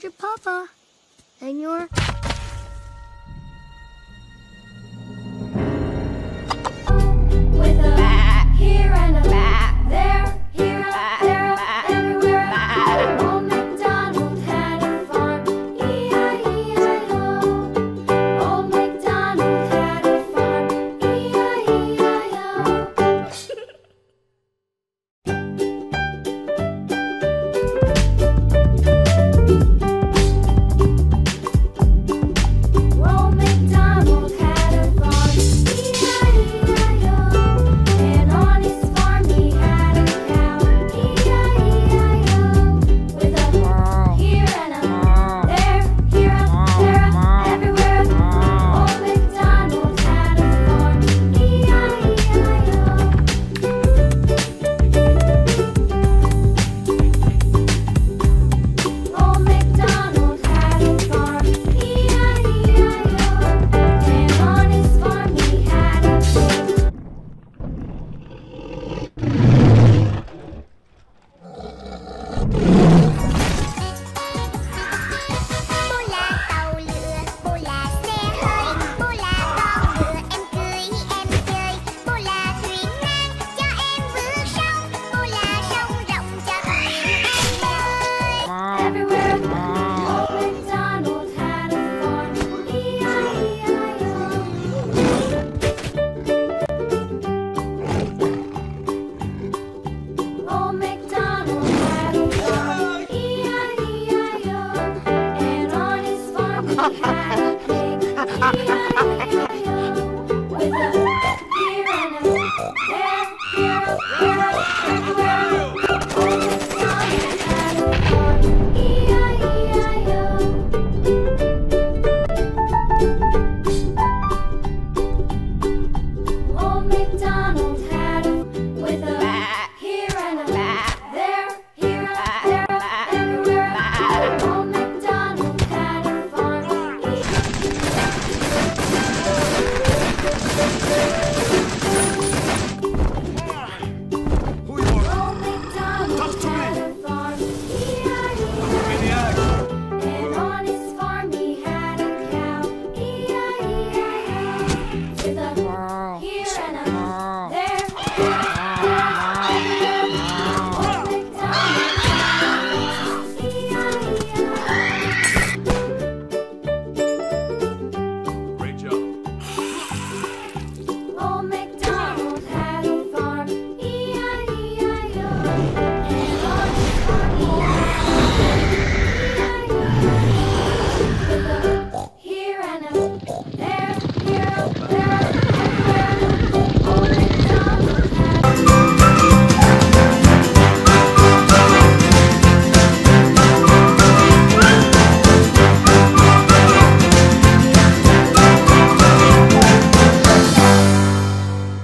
find your papa and your... With a here and a there, here, there, everywhere. Old MacDonald had a farm, E-I-E-I-O. Old MacDonald had a farm, E-I-E-I-O. Old MacDonald had a farm, E-I-E-I-O. And on his farm he had a cow, E-I-E-I-O. With a here and a there, here, there, everywhere. Old MacDonald had a farm, E-I-E-I-O. Old MacDonald had a farm, E-I-E-I-O. And on his farm he had a pig. Bố là tàu lửa, bố là xe hơi, bố là con ngựa em cưỡi em chơi, bố là thuyền nan cho em vượt sông, bố là sông rộng cho thuyền em bơi. Everywhere. Old MacDonald had a farm, E-I-E-I-O. Old MacDonald had a farm, E-I-E-I-O. And on his farm he had a pig, E-I-E-I-O.